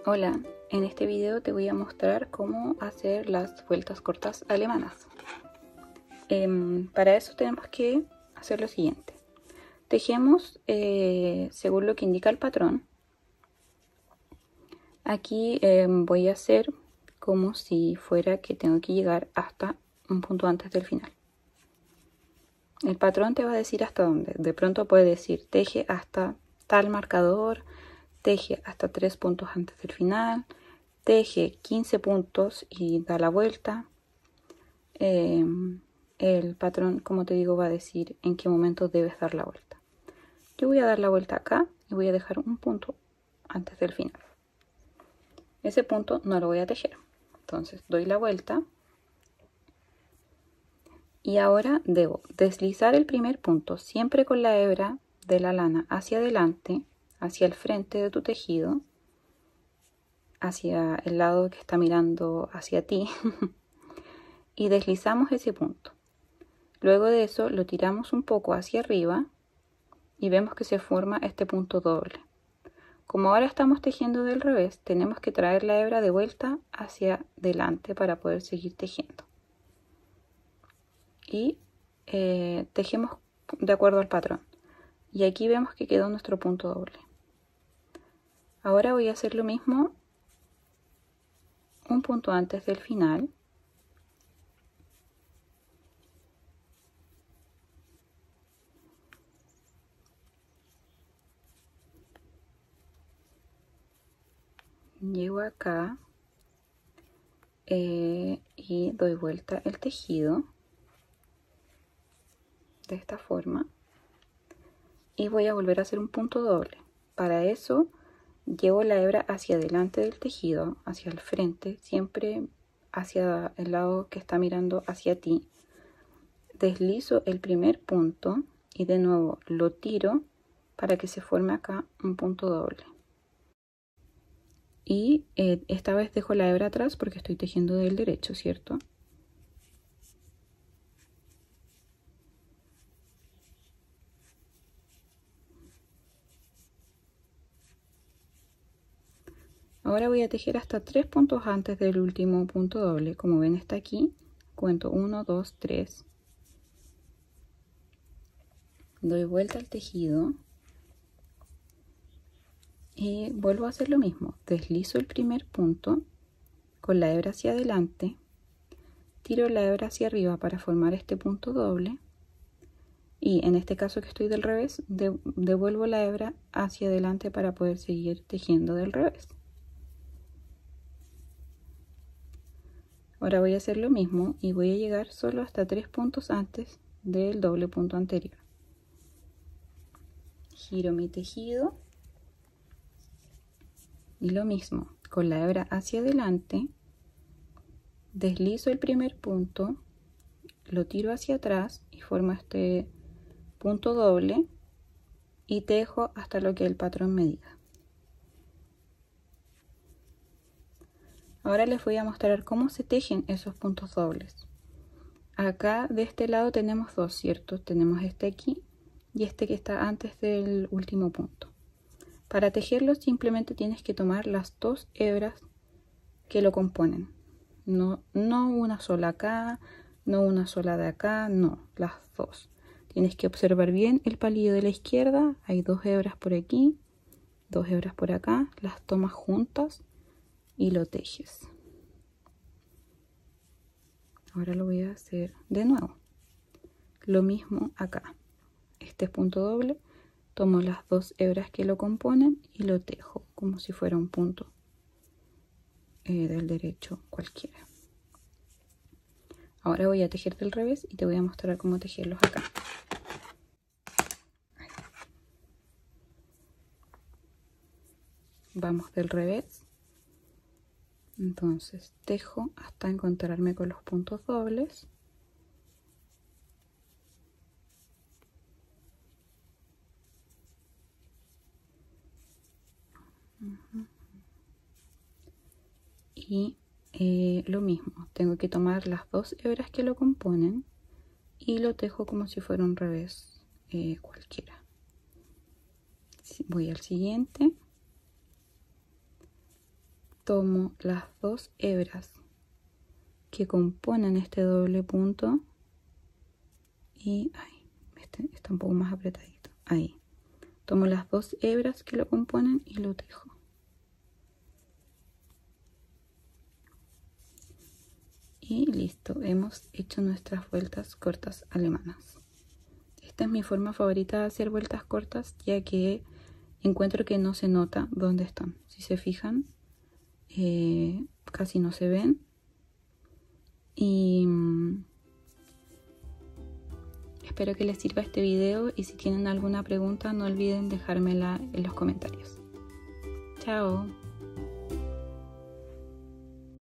Hola, en este video te voy a mostrar cómo hacer las vueltas cortas alemanas. Para eso tenemos que hacer lo siguiente. Tejemos según lo que indica el patrón. Aquí voy a hacer como si fuera que tengo que llegar hasta un punto antes del final. El patrón te va a decir hasta dónde. De pronto puede decir teje hasta tal marcador, teje hasta 3 puntos antes del final, teje 15 puntos y da la vuelta. El patrón, como te digo, va a decir en qué momento debes dar la vuelta. Yo voy a dar la vuelta acá y voy a dejar un punto antes del final. Ese punto no lo voy a tejer. Entonces doy la vuelta. Y ahora debo deslizar el primer punto siempre con la hebra de la lana hacia adelante, hacia el frente de tu tejido, hacia el lado que está mirando hacia ti. Y deslizamos ese punto. Luego de eso lo tiramos un poco hacia arriba y vemos que se forma este punto doble. Como ahora estamos tejiendo del revés, tenemos que traer la hebra de vuelta hacia adelante para poder seguir tejiendo. Y tejemos de acuerdo al patrón. Y aquí vemos que quedó nuestro punto doble. Ahora voy a hacer lo mismo un punto antes del final. Llego acá y doy vuelta el tejido de esta forma y voy a volver a hacer un punto doble. Para eso llevo la hebra hacia adelante del tejido, hacia el frente, siempre hacia el lado que está mirando hacia ti. Deslizo el primer punto y de nuevo lo tiro para que se forme acá un punto doble. Y esta vez dejo la hebra atrás porque estoy tejiendo del derecho, ¿cierto? Ahora voy a tejer hasta 3 puntos antes del último punto doble. Como ven, está aquí. Cuento 1, 2, 3. Doy vuelta al tejido. Y vuelvo a hacer lo mismo. Deslizo el primer punto con la hebra hacia adelante. Tiro la hebra hacia arriba para formar este punto doble. Y en este caso que estoy del revés, devuelvo la hebra hacia adelante para poder seguir tejiendo del revés. Ahora voy a hacer lo mismo y voy a llegar solo hasta 3 puntos antes del doble punto anterior. Giro mi tejido y lo mismo, con la hebra hacia adelante, deslizo el primer punto, lo tiro hacia atrás y formo este punto doble y tejo hasta lo que el patrón me diga. Ahora les voy a mostrar cómo se tejen esos puntos dobles. Acá de este lado tenemos dos, ¿cierto? Tenemos este aquí y este que está antes del último punto. Para tejerlo simplemente tienes que tomar las dos hebras que lo componen. No una sola acá, no una sola de acá, no, las dos. Tienes que observar bien el palillo de la izquierda, hay dos hebras por aquí, dos hebras por acá, las tomas juntas y lo tejes. Ahora lo voy a hacer de nuevo. Lo mismo acá. Este punto doble, tomo las dos hebras que lo componen y lo tejo como si fuera un punto del derecho cualquiera. Ahora voy a tejer del revés y te voy a mostrar cómo tejerlos acá. Vamos del revés. Entonces tejo hasta encontrarme con los puntos dobles. Y lo mismo, tengo que tomar las dos hebras que lo componen y lo tejo como si fuera un revés cualquiera. Voy al siguiente. tomo las dos hebras que componen este doble punto y ahí, está un poco más apretadito, ahí. Tomo las dos hebras que lo componen y lo tejo. Y listo, hemos hecho nuestras vueltas cortas alemanas. Esta es mi forma favorita de hacer vueltas cortas, ya que encuentro que no se nota dónde están. Si se fijan, casi no se ven. Y espero que les sirva este video y si tienen alguna pregunta no olviden dejármela en los comentarios. Chao.